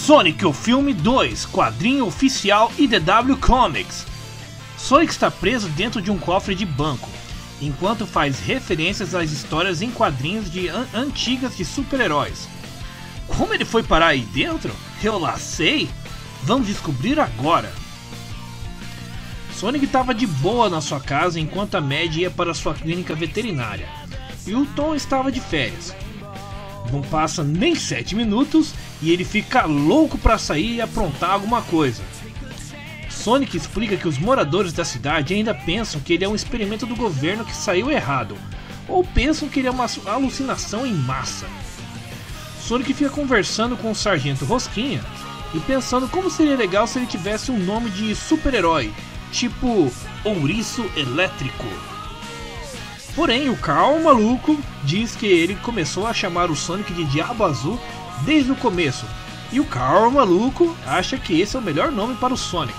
Sonic, o filme 2, quadrinho oficial IDW Comics. Sonic está preso dentro de um cofre de banco, enquanto faz referências às histórias em quadrinhos antigas de super-heróis. Como ele foi parar aí dentro? Eu lá sei! Vamos descobrir agora! Sonic estava de boa na sua casa enquanto a Mad ia para sua clínica veterinária, e o Tom estava de férias. Não passa nem 7 minutos e ele fica louco para sair e aprontar alguma coisa. Sonic explica que os moradores da cidade ainda pensam que ele é um experimento do governo que saiu errado, ou pensam que ele é uma alucinação em massa. Sonic fica conversando com o Sargento Rosquinha e pensando como seria legal se ele tivesse um nome de super-herói, tipo Ouriço Elétrico. Porém, o Carl maluco diz que ele começou a chamar o Sonic de Diabo Azul desde o começo, e o Carl maluco acha que esse é o melhor nome para o Sonic.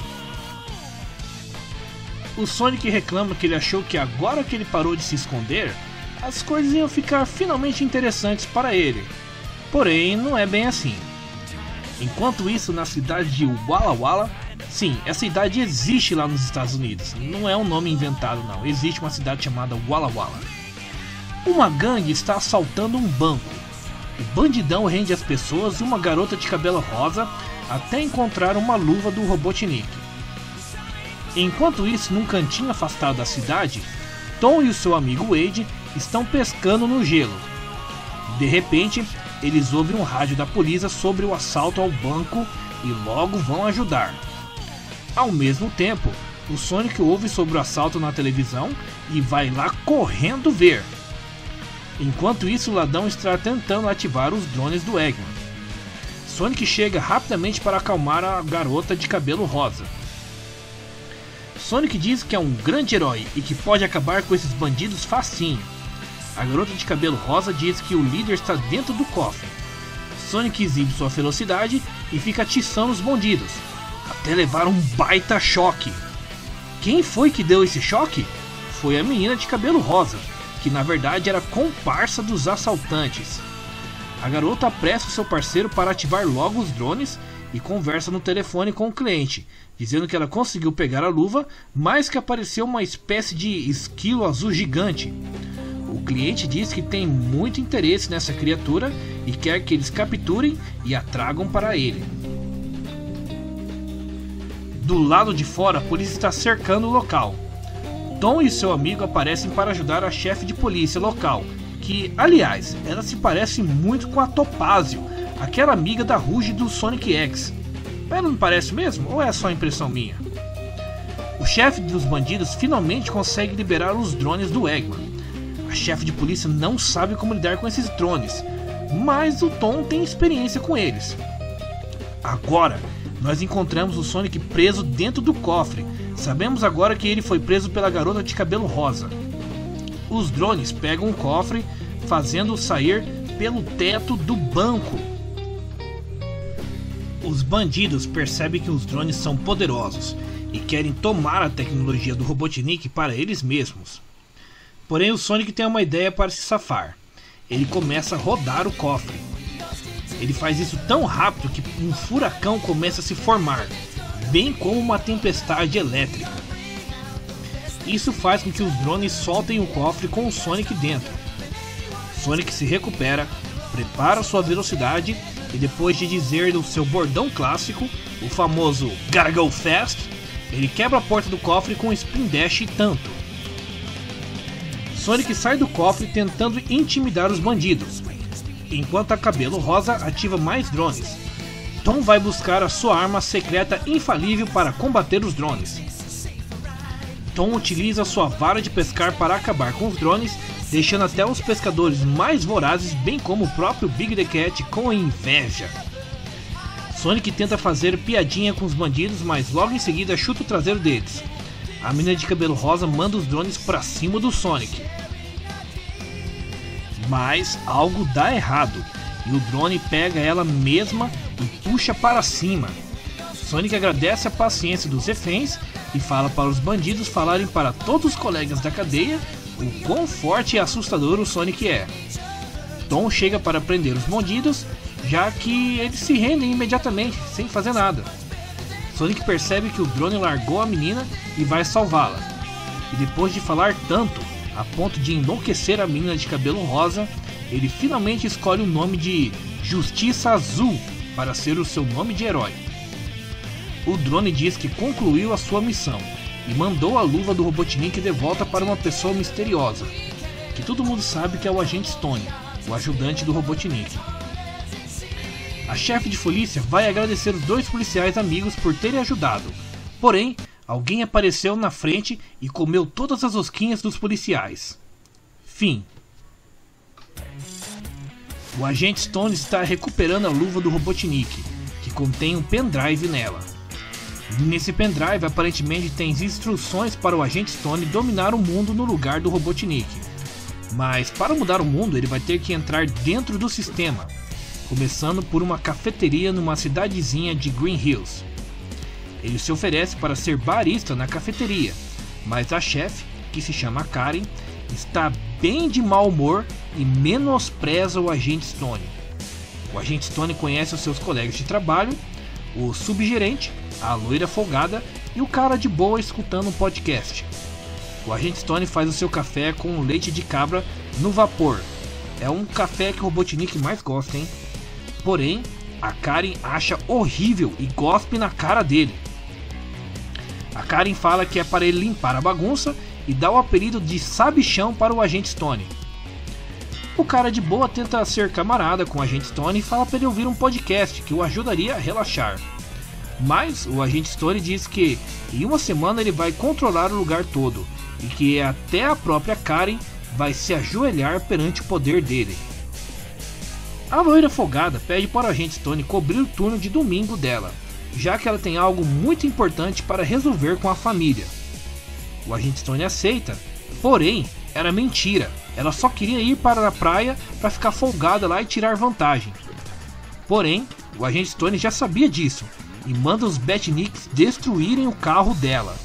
O Sonic reclama que ele achou que agora que ele parou de se esconder, as coisas iam ficar finalmente interessantes para ele. Porém, não é bem assim. Enquanto isso, na cidade de Walla Walla, sim, essa cidade existe lá nos Estados Unidos, não é um nome inventado não, existe uma cidade chamada Walla Walla. Uma gangue está assaltando um banco. O bandidão rende as pessoas e uma garota de cabelo rosa até encontrar uma luva do Robotnik. Enquanto isso, num cantinho afastado da cidade, Tom e o seu amigo Wade estão pescando no gelo. De repente, eles ouvem um rádio da polícia sobre o assalto ao banco e logo vão ajudar. Ao mesmo tempo, o Sonic ouve sobre o assalto na televisão e vai lá correndo ver. Enquanto isso, o ladrão está tentando ativar os drones do Eggman. Sonic chega rapidamente para acalmar a garota de cabelo rosa. Sonic diz que é um grande herói e que pode acabar com esses bandidos facinho. A garota de cabelo rosa diz que o líder está dentro do cofre. Sonic exibe sua velocidade e fica atiçando os bandidos, até levar um baita choque. Quem foi que deu esse choque? Foi a menina de cabelo rosa, que na verdade era comparsa dos assaltantes. A garota apressa o seu parceiro para ativar logo os drones e conversa no telefone com o cliente, dizendo que ela conseguiu pegar a luva, mas que apareceu uma espécie de esquilo azul gigante. O cliente diz que tem muito interesse nessa criatura e quer que eles capturem e a tragam para ele. Do lado de fora, a polícia está cercando o local. Tom e seu amigo aparecem para ajudar a chefe de polícia local, que, aliás, ela se parece muito com a Topázio, aquela amiga da Rouge do Sonic X. Ela não parece mesmo, ou é só impressão minha? O chefe dos bandidos finalmente consegue liberar os drones do Eggman. A chefe de polícia não sabe como lidar com esses drones, mas o Tom tem experiência com eles. Agora, nós encontramos o Sonic preso dentro do cofre. Sabemos agora que ele foi preso pela garota de cabelo rosa. Os drones pegam o cofre, fazendo-o sair pelo teto do banco. Os bandidos percebem que os drones são poderosos e querem tomar a tecnologia do Robotnik para eles mesmos. Porém, o Sonic tem uma ideia para se safar. Ele começa a rodar o cofre. Ele faz isso tão rápido que um furacão começa a se formar, bem como uma tempestade elétrica. Isso faz com que os drones soltem o cofre com o Sonic dentro. Sonic se recupera, prepara sua velocidade e depois de dizer o seu bordão clássico, o famoso Gotta Go Fast, ele quebra a porta do cofre com um Spin Dash e tanto. Sonic sai do cofre tentando intimidar os bandidos, enquanto a Cabelo Rosa ativa mais drones. Tom vai buscar a sua arma secreta infalível para combater os drones. Tom utiliza sua vara de pescar para acabar com os drones, deixando até os pescadores mais vorazes, bem como o próprio Big the Cat, com inveja. Sonic tenta fazer piadinha com os bandidos, mas logo em seguida chuta o traseiro deles. A menina de cabelo rosa manda os drones para cima do Sonic. Mas algo dá errado e o drone pega ela mesma e puxa para cima. Sonic agradece a paciência dos reféns e fala para os bandidos falarem para todos os colegas da cadeia o quão forte e assustador o Sonic é. Tom chega para prender os bandidos já que eles se rendem imediatamente, sem fazer nada. Sonic percebe que o drone largou a menina e vai salvá-la. E depois de falar tanto, a ponto de enlouquecer a menina de cabelo rosa, ele finalmente escolhe o nome de Justiça Azul para ser o seu nome de herói. O drone diz que concluiu a sua missão e mandou a luva do Robotnik de volta para uma pessoa misteriosa, que todo mundo sabe que é o Agente Stone, o ajudante do Robotnik. A chefe de polícia vai agradecer os dois policiais amigos por terem ajudado, porém, alguém apareceu na frente e comeu todas as rosquinhas dos policiais. Fim. O Agente Stone está recuperando a luva do Robotnik, que contém um pendrive nela. Nesse pendrive aparentemente tem instruções para o Agente Stone dominar o mundo no lugar do Robotnik. Mas para mudar o mundo ele vai ter que entrar dentro do sistema, começando por uma cafeteria numa cidadezinha de Green Hills. Ele se oferece para ser barista na cafeteria, mas a chefe, que se chama Karen, está bem de mau humor e menospreza o Agente Stone. O Agente Stone conhece os seus colegas de trabalho, o subgerente, a loira folgada e o cara de boa escutando um podcast. O Agente Stone faz o seu café com leite de cabra no vapor. É um café que o Robotnik mais gosta, hein? Porém, a Karen acha horrível e gospe na cara dele. A Karen fala que é para ele limpar a bagunça e dá o apelido de Sabichão para o Agente Stone. O cara de boa tenta ser camarada com o Agente Stone e fala para ele ouvir um podcast que o ajudaria a relaxar. Mas o Agente Stone diz que em uma semana ele vai controlar o lugar todo e que até a própria Karen vai se ajoelhar perante o poder dele. A loira folgada pede para o Agente Stone cobrir o turno de domingo dela, já que ela tem algo muito importante para resolver com a família. O Agente Stone aceita, porém era mentira, ela só queria ir para a praia para ficar folgada lá e tirar vantagem. Porém, o Agente Stone já sabia disso e manda os Batniks destruírem o carro dela.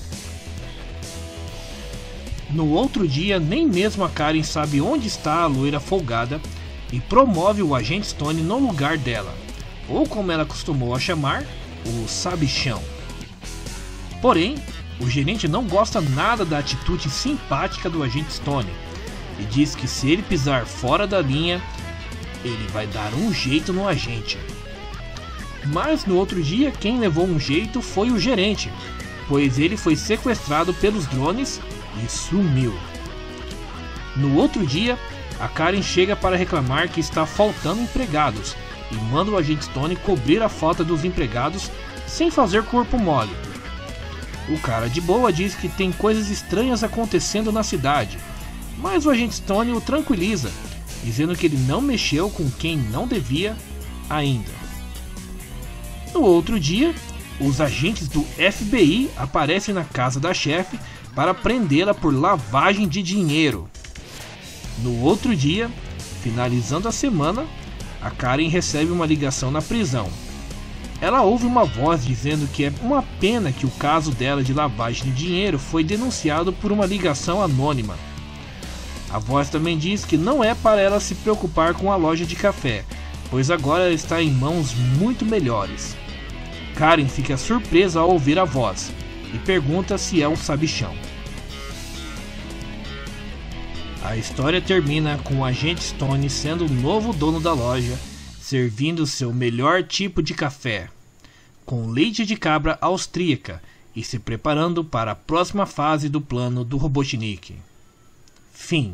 No outro dia, nem mesmo a Karen sabe onde está a loira folgada e promove o Agente Stone no lugar dela, ou como ela costumou a chamar, o Sabichão. Porém, o gerente não gosta nada da atitude simpática do Agente Stone e diz que se ele pisar fora da linha, ele vai dar um jeito no agente. Mas no outro dia, quem levou um jeito foi o gerente, pois ele foi sequestrado pelos drones e sumiu. No outro dia, a Karen chega para reclamar que está faltando empregados e manda o Agente Stone cobrir a falta dos empregados sem fazer corpo mole. O cara de boa diz que tem coisas estranhas acontecendo na cidade, mas o Agente Stone o tranquiliza, dizendo que ele não mexeu com quem não devia ainda. No outro dia, os agentes do FBI aparecem na casa da chefe para prendê-la por lavagem de dinheiro. No outro dia, finalizando a semana, a Karen recebe uma ligação na prisão. Ela ouve uma voz dizendo que é uma pena que o caso dela de lavagem de dinheiro foi denunciado por uma ligação anônima. A voz também diz que não é para ela se preocupar com a loja de café, pois agora ela está em mãos muito melhores. Karen fica surpresa ao ouvir a voz e pergunta se é um sabichão. A história termina com o Agente Stone sendo o novo dono da loja, servindo seu melhor tipo de café, com leite de cabra austríaca, e se preparando para a próxima fase do plano do Robotnik. Fim.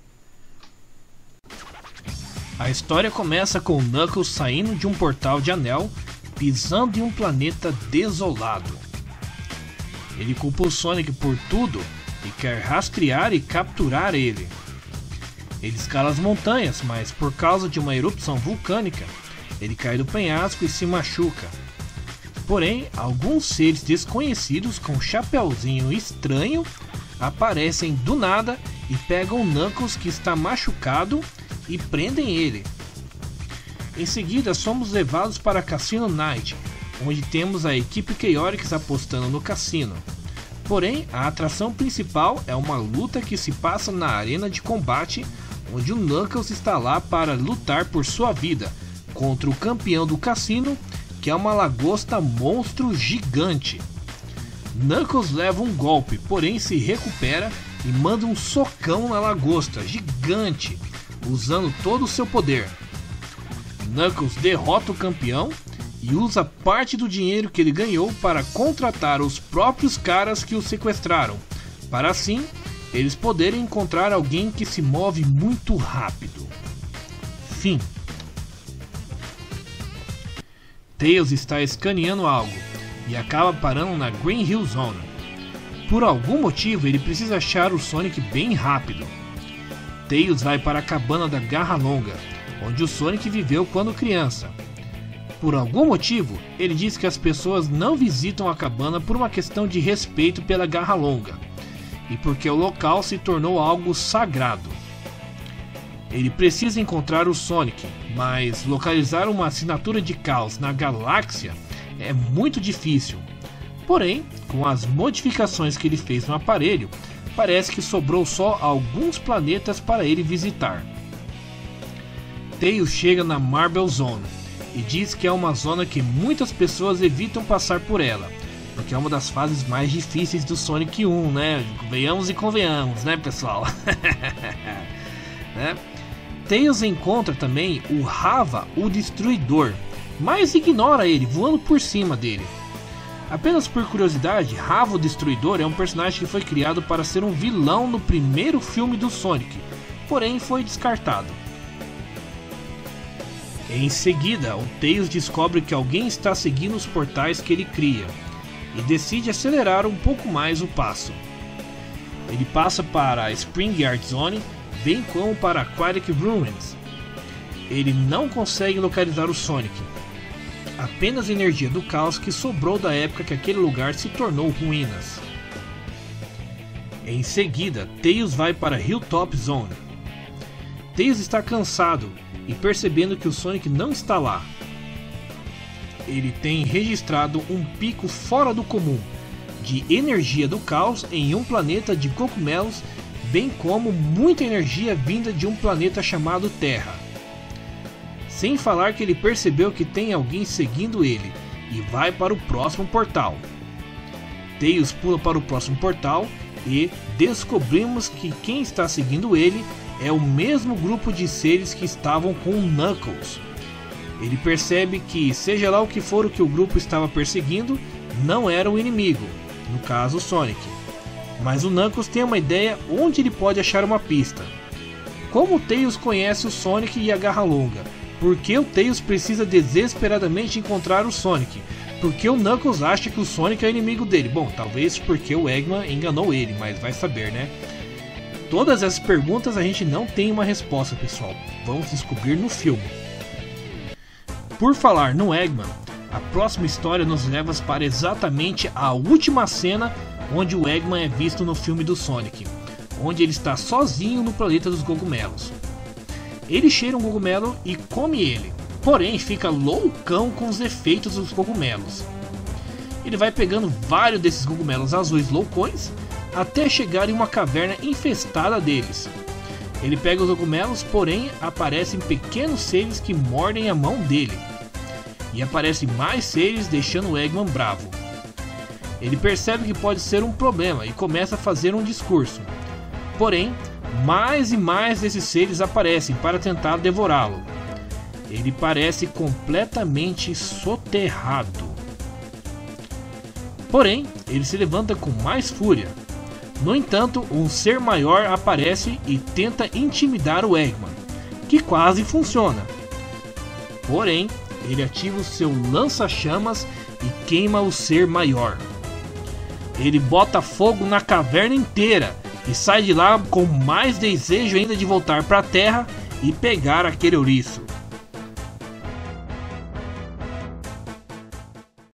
A história começa com Knuckles saindo de um portal de anel, pisando em um planeta desolado. Ele culpa o Sonic por tudo e quer rastrear e capturar ele. Ele escala as montanhas, mas por causa de uma erupção vulcânica, ele cai do penhasco e se machuca. Porém, alguns seres desconhecidos com um chapeuzinho estranho aparecem do nada e pegam Knuckles, que está machucado, e prendem ele. Em seguida, somos levados para Cassino Night, onde temos a equipe Chaotix apostando no cassino. Porém, a atração principal é uma luta que se passa na arena de combate, onde o Knuckles está lá para lutar por sua vida contra o campeão do cassino, que é uma lagosta monstro gigante. Knuckles leva um golpe, porém se recupera e manda um socão na lagosta gigante, usando todo o seu poder. Knuckles derrota o campeão e usa parte do dinheiro que ele ganhou para contratar os próprios caras que o sequestraram, para assim eles poderem encontrar alguém que se move muito rápido. Fim. Tails está escaneando algo e acaba parando na Green Hill Zone. Por algum motivo ele precisa achar o Sonic bem rápido. Tails vai para a cabana da Garra Longa, onde o Sonic viveu quando criança. Por algum motivo, ele diz que as pessoas não visitam a cabana por uma questão de respeito pela Garra Longa, e porque o local se tornou algo sagrado. Ele precisa encontrar o Sonic, mas localizar uma assinatura de caos na galáxia é muito difícil. Porém, com as modificações que ele fez no aparelho, parece que sobrou só alguns planetas para ele visitar. Tails chega na Marble Zone e diz que é uma zona que muitas pessoas evitam passar por ela, porque é uma das fases mais difíceis do Sonic 1, né? Venhamos e convenhamos, né, pessoal? Né? Tails encontra também o Rava, o Destruidor, mas ignora ele, voando por cima dele. Apenas por curiosidade, Rava o Destruidor é um personagem que foi criado para ser um vilão no primeiro filme do Sonic, porém foi descartado. Em seguida, o Tails descobre que alguém está seguindo os portais que ele cria e decide acelerar um pouco mais o passo. Ele passa para a Spring Yard Zone, bem como para Aquatic Ruins. Ele não consegue localizar o Sonic, apenas a energia do caos que sobrou da época que aquele lugar se tornou ruínas. Em seguida, Tails vai para Hilltop Zone. Tails está cansado e percebendo que o Sonic não está lá. Ele tem registrado um pico fora do comum de energia do caos em um planeta de cogumelos, bem como muita energia vinda de um planeta chamado Terra. Sem falar que ele percebeu que tem alguém seguindo ele e vai para o próximo portal. Tails pula para o próximo portal e descobrimos que quem está seguindo ele é o mesmo grupo de seres que estavam com o Knuckles. Ele percebe que, seja lá o que for o que o grupo estava perseguindo, não era o inimigo, no caso o Sonic. Mas o Knuckles tem uma ideia onde ele pode achar uma pista. Como o Tails conhece o Sonic e a Garra Longa? Por que o Tails precisa desesperadamente encontrar o Sonic? Por que o Knuckles acha que o Sonic é inimigo dele? Bom, talvez porque o Eggman enganou ele, mas vai saber, né? Todas essas perguntas a gente não tem uma resposta, pessoal. Vamos descobrir no filme. Por falar no Eggman, a próxima história nos leva para exatamente a última cena onde o Eggman é visto no filme do Sonic, onde ele está sozinho no planeta dos cogumelos. Ele cheira um cogumelo e come ele, porém fica loucão com os efeitos dos cogumelos. Ele vai pegando vários desses cogumelos azuis loucões até chegar em uma caverna infestada deles. Ele pega os cogumelos, porém aparecem pequenos seres que mordem a mão dele. E aparecem mais seres, deixando o Eggman bravo. Ele percebe que pode ser um problema e começa a fazer um discurso. Porém, mais e mais desses seres aparecem para tentar devorá-lo. Ele parece completamente soterrado. Porém, ele se levanta com mais fúria. No entanto, um ser maior aparece e tenta intimidar o Eggman, que quase funciona. Porém, ele ativa o seu lança-chamas e queima o ser maior. Ele bota fogo na caverna inteira e sai de lá com mais desejo ainda de voltar para a Terra e pegar aquele ouriço.